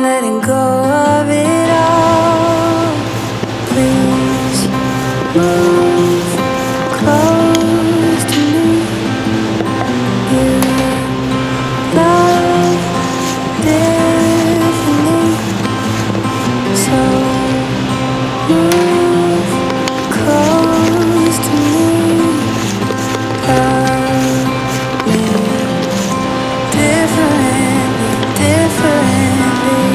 letting go of it all. Please move close to me. You love differently, so move close to me. Love me differently, differently.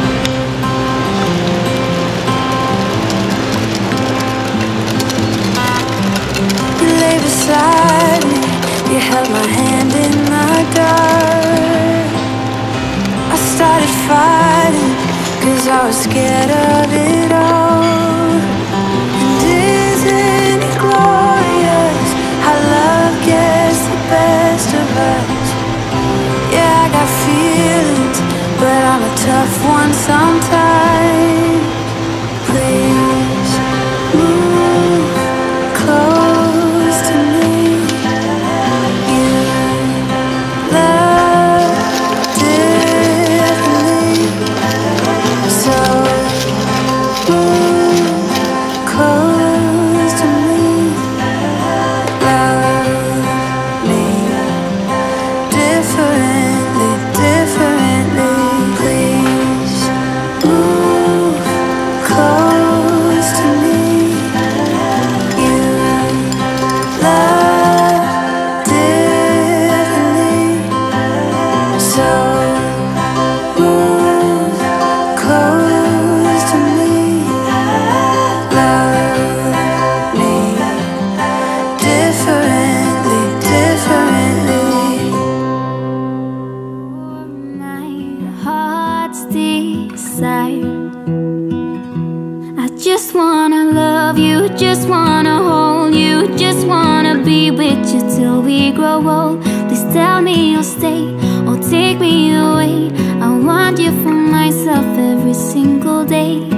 You lay beside me, you held my hand in the dark. I started fighting, 'cause I was scared of it all. And isn't it glorious how love gets the best of us? Yeah, I got feelings, but I'm a tough one sometimes. Please move close to me. You love differently, so move close to me. Love me differently, differently. Please move close to me. You love differently, so move close to me. Love me differently, differently. My heart's desire, I just wanna love you, just wanna hold you, just wanna be with you till we grow old. Please tell me you'll stay or take me away. I want you for myself every single day.